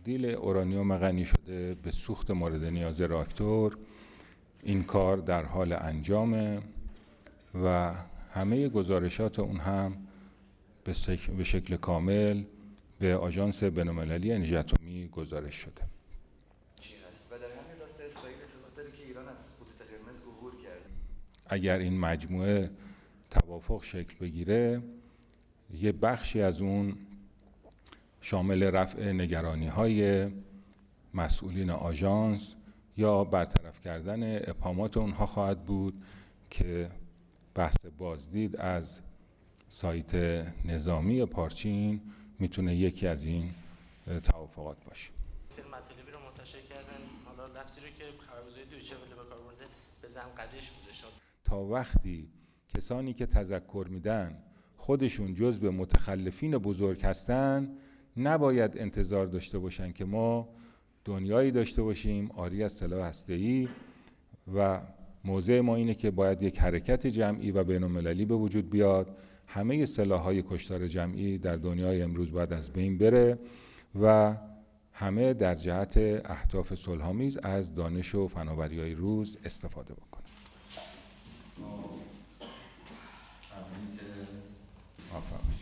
تبدیل اورانیوم غنی شده به سوخت مورد نیاز راکتور، این کار در حال انجامه و همه گزارشات اون هم به شکل کامل به آژانس بین‌المللی انرژی اتمی گزارش شده. چی هست؟ و در همین راسته اسرائیل اعتقاد داره که ایران از خطوط قرمز عبور کرده. اگر این مجموعه توافق شکل بگیره، یه بخشی از اون شامل رفع نگرانی‌های مسئولین آژانس یا برطرف کردن ابهامات اونها خواهد بود که بحث بازدید از سایت نظامی پارچین میتونه یکی از این توافقات باشه. مطالبی رو منتشر کردن، حالا لفظی رو که خبرگزاری دویچه وله به کار برده به زعم قدش بوده شد. تا وقتی کسانی که تذکر میدن خودشون جزو متخلفین بزرگ هستن، نباید انتظار داشته باشن که ما دنیایی داشته باشیم عاری از سلاح هسته‌ای و موضع ما اینه که باید یک حرکت جمعی و بین‌المللی به وجود بیاد. همه سلاح‌های کشتار جمعی در دنیای امروز باید از بین بره و همه در جهت اهداف صلح‌آمیز از دانش و فناوری‌های روز استفاده بکنن. موفق